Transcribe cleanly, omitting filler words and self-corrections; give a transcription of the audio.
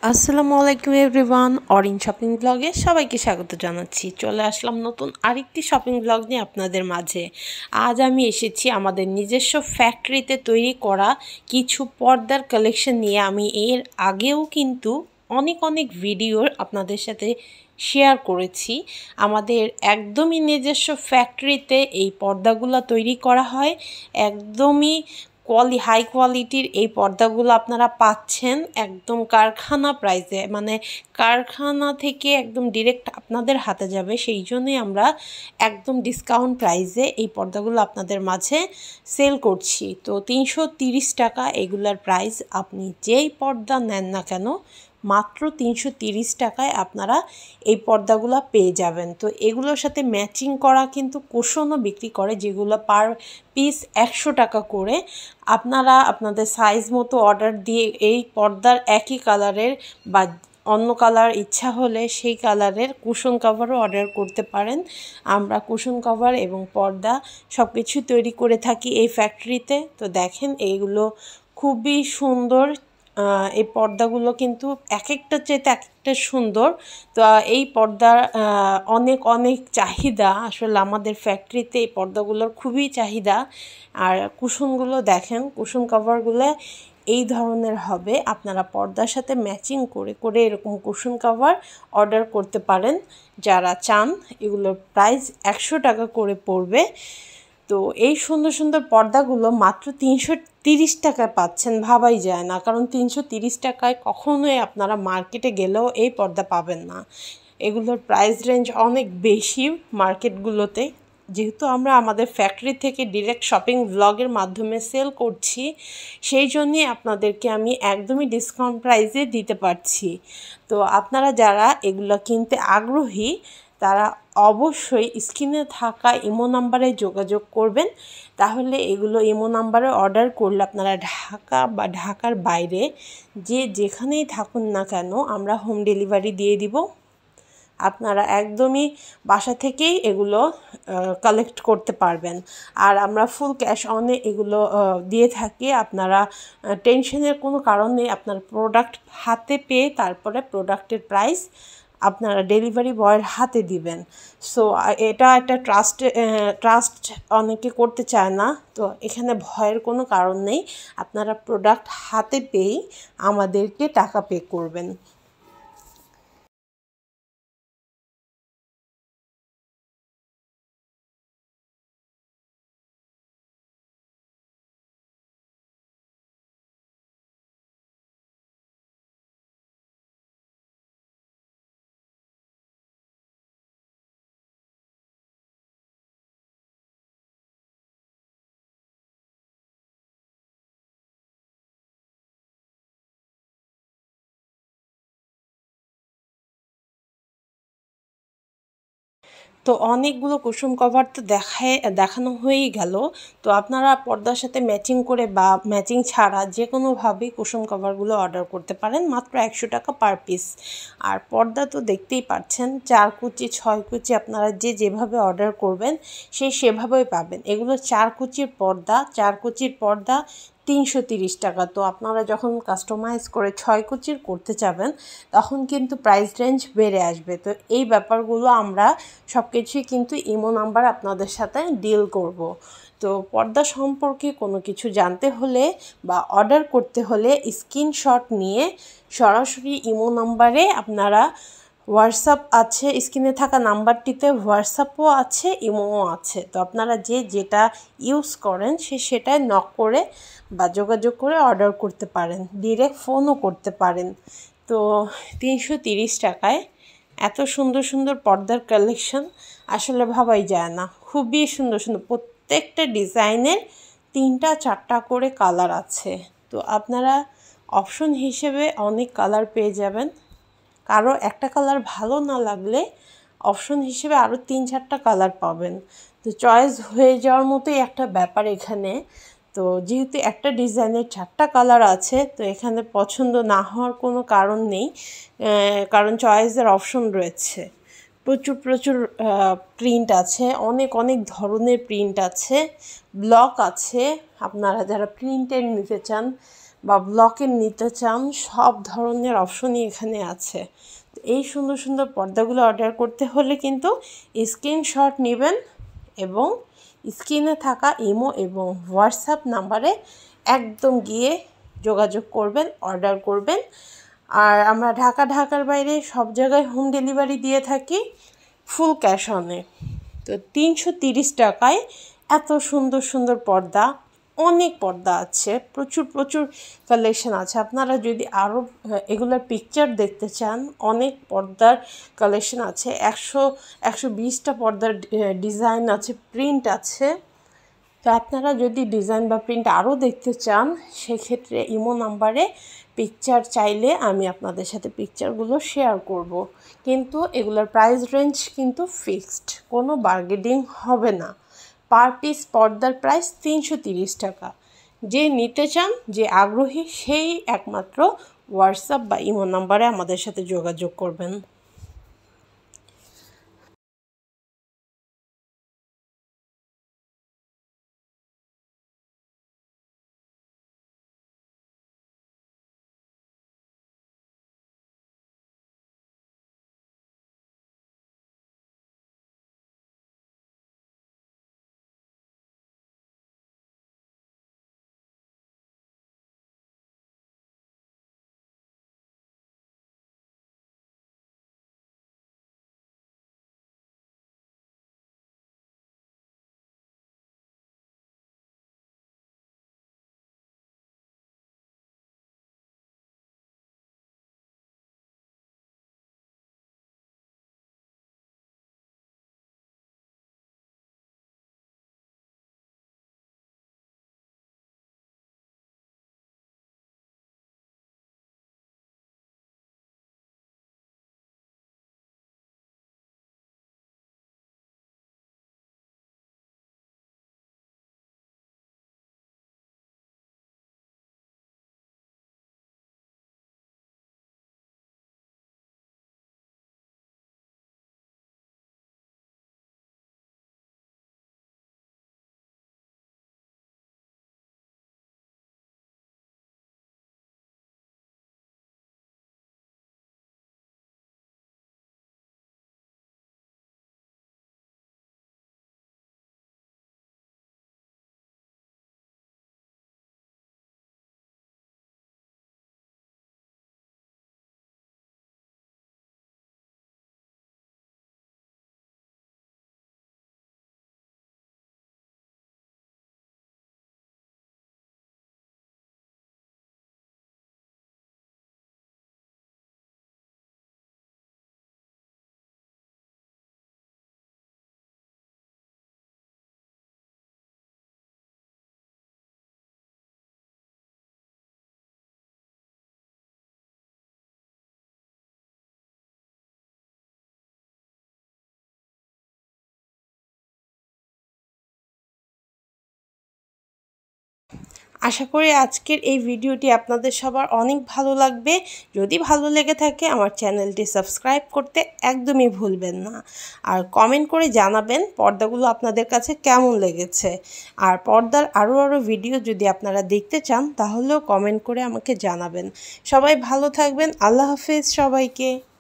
আসসালামু আলাইকুম everyone, Orin shopping ব্লগে সবাইকে স্বাগত জানাচ্ছি। চলে আসলাম নতুন আরেকটি শপিং ব্লগ নিয়ে আপনাদের মাঝে। আজ আমি এসেছি আমাদের নিজস্ব ফ্যাক্টরিতে তৈরি করা কিছু পর্দার কালেকশন নিয়ে। আমি এর আগেও কিন্তু অনেক ভিডিওর আপনাদের সাথে শেয়ার করেছি। আমাদের একদমই নিজস্ব ফ্যাক্টরিতে এই পর্দাগুলো তৈরি করা হয়। একদমই হাই কোয়ালিটির এই পর্দাগুলো আপনারা পাচ্ছেন একদম কারখানা প্রাইসে, মানে কারখানা থেকে একদম ডিরেক্ট আপনাদের হাতে যাবে। সেই জন্যই আমরা একদম ডিসকাউন্ট প্রাইসে এই পর্দাগুলো আপনাদের মাঝে সেল করছি। তো 330 টাকা এগুলার প্রাইস। আপনি যেই পর্দা নেন না কেন মাত্র 330 টাকায় আপনারা এই পর্দাগুলো পেয়ে যাবেন। তো এগুলোর সাথে ম্যাচিং করা কিন্তু কুশনও বিক্রি করে, যেগুলো পার পিস 100 টাকা করে। আপনারা আপনাদের সাইজ মতো অর্ডার দিয়ে এই পর্দার একই কালারের বা অন্য কালার ইচ্ছা হলে সেই কালারের কুশন কভারও অর্ডার করতে পারেন। আমরা কুশন কভার এবং পর্দা সব কিছু তৈরি করে থাকি এই ফ্যাক্টরিতে। তো দেখেন এইগুলো খুবই সুন্দর। এই পর্দাগুলো কিন্তু এক একটা চাইতে এক একটা সুন্দর। তো এই পর্দার অনেক চাহিদা। আসলে আমাদের ফ্যাক্টরিতে এই পর্দাগুলোর খুবই চাহিদা। আর কুশনগুলো দেখেন, কুশন কভারগুলো এই ধরনের হবে। আপনারা পর্দার সাথে ম্যাচিং করে এরকম কুশন কভার অর্ডার করতে পারেন যারা চান। এগুলোর প্রাইস 100 টাকা করে পড়বে। তো এই সুন্দর পর্দাগুলো মাত্র 330 টাকায় পাচ্ছেন, ভাবাই যায় না। কারণ 330 টাকায় কখনোই আপনারা মার্কেটে গেলেও এই পর্দা পাবেন না। এগুলোর প্রাইস রেঞ্জ অনেক বেশি মার্কেটগুলোতে। যেহেতু আমরা আমাদের ফ্যাক্টরি থেকে ডিরেক্ট শপিং ব্লগের মাধ্যমে সেল করছি, সেই জন্যই আপনাদেরকে আমি একদমই ডিসকাউন্ট প্রাইসে দিতে পারছি। তো আপনারা যারা এগুলো কিনতে আগ্রহী তারা অবশ্যই স্ক্রিনে থাকা ইমো নাম্বারে যোগাযোগ করবেন। তাহলে এগুলো ইমো নাম্বারে অর্ডার করলে আপনারা ঢাকা বা ঢাকার বাইরে যেখানেই থাকুন না কেন আমরা হোম ডেলিভারি দিয়ে দিব। আপনারা একদমই বাসা থেকেই এগুলো কালেক্ট করতে পারবেন। আর আমরা ফুল ক্যাশ অনে এগুলো দিয়ে থাকি। আপনারা টেনশনের কোনো কারণ নেই। আপনার প্রোডাক্ট হাতে পেয়ে তারপরে প্রোডাক্টের প্রাইস আপনারা ডেলিভারি বয়ের হাতে দিবেন। সো এটা একটা ট্রাস্ট অনেকে করতে চায় না। তো এখানে ভয়ের কোনো কারণ নেই। আপনারা প্রোডাক্ট হাতে পেয়েই আমাদেরকে টাকা পে করবেন। তো অনেকগুলো কুশন কভার তো দেখানো হয়েই গেল। তো আপনারা পর্দার সাথে ম্যাচিং করে বা ম্যাচিং ছাড়া যে কোনোভাবেই কুশন কভারগুলো অর্ডার করতে পারেন মাত্র 100 টাকা পার পিস। আর পর্দা তো দেখতেই পাচ্ছেন, 4 কুচি 6 কুচি আপনারা যেভাবে অর্ডার করবেন সেভাবেই পাবেন। এগুলো 4 কুচির পর্দা, 4 কুচির পর্দা 330 টাকা। তো আপনারা যখন কাস্টমাইজ করে 6 কুচির করতে চাবেন তখন কিন্তু প্রাইস রেঞ্জ বেড়ে আসবে। তো এই ব্যাপারগুলো আমরা সব কিছুই কিন্তু ইমো নাম্বার আপনাদের সাথে ডিল করব। তো পর্দা সম্পর্কে কোনো কিছু জানতে হলে বা অর্ডার করতে হলে স্ক্রিনশট নিয়ে সরাসরি ইমো নাম্বারে আপনারা, হোয়াটসঅ্যাপ আছে স্ক্রিনে থাকা নাম্বারটিতে, হোয়াটসঅ্যাপও আছে ইমোও আছে। তো আপনারা যেটা ইউজ করেন সেটাই নক করে বা যোগাযোগ করে অর্ডার করতে পারেন, ডিরেক্ট ফোনও করতে পারেন। তো 330 টাকায় এত সুন্দর পর্দার কালেকশন আসলে ভাবাই যায় না। খুবই সুন্দর প্রত্যেকটা ডিজাইনের 3টা 4টা করে কালার আছে। তো আপনারা অপশন হিসেবে অনেক কালার পেয়ে যাবেন। কারো একটা কালার ভালো না লাগলে অপশন হিসেবে আরও 3-4টা কালার পাবেন। তো চয়েস হয়ে যাওয়ার মতোই একটা ব্যাপার এখানে। তো যেহেতু একটা ডিজাইনের 4টা কালার আছে, তো এখানে পছন্দ না হওয়ার কোনো কারণ নেই, কারণ চয়েসের অপশন রয়েছে। প্রচুর প্রিন্ট আছে, অনেক ধরনের প্রিন্ট আছে, ব্লক আছে। আপনারা যারা প্রিন্টের নিতে চান বা ব্লকের নিতে চান, সব ধরনের অপশনই এখানে আছে। এই সুন্দর সুন্দর পর্দাগুলো অর্ডার করতে হলে কিন্তু স্ক্রিনশট নেবেন এবং স্ক্রিনে থাকা ইমো এবং হোয়াটসঅ্যাপ নাম্বারে একদম গিয়ে যোগাযোগ করবেন, অর্ডার করবেন। আর আমরা ঢাকার বাইরে সব জায়গায় হোম ডেলিভারি দিয়ে থাকি, ফুল ক্যাশ অনে। তো 330 টাকায় এত সুন্দর সুন্দর পর্দা, অনেক পর্দা আছে, প্রচুর কালেকশন আছে। আপনারা যদি আরও এগুলোর পিকচার দেখতে চান, অনেক পর্দার কালেকশন আছে, 120টা পর্দার ডিজাইন আছে, প্রিন্ট আছে। তো আপনারা যদি ডিজাইন বা প্রিন্ট আরও দেখতে চান, সেক্ষেত্রে ইমো নাম্বারে পিকচার চাইলে আমি আপনাদের সাথে পিকচারগুলো শেয়ার করব। কিন্তু এগুলোর প্রাইস রেঞ্জ কিন্তু ফিক্সড, কোনো বার্গেনিং হবে না। পার পিস পর্দার প্রাইস 330 টাকা। যে নিতে চান, যে আগ্রহী, সেই একমাত্র হোয়াটসঅ্যাপ বা ইমো নাম্বারে আমাদের সাথে যোগাযোগ করবেন। আশা করি আজকের এই ভিডিওটি আপনাদের সবার অনেক ভালো লাগবে। যদি ভালো লেগে থাকে আমার চ্যানেলটি সাবস্ক্রাইব করতে একদমই ভুলবেন না। আর কমেন্ট করে জানাবেন পর্দাগুলো আপনাদের কাছে কেমন লেগেছে। আর পর্দার আরও ভিডিও যদি আপনারা দেখতে চান, তাহলেও কমেন্ট করে আমাকে জানাবেন। সবাই ভালো থাকবেন। আল্লাহ হাফেজ সবাইকে।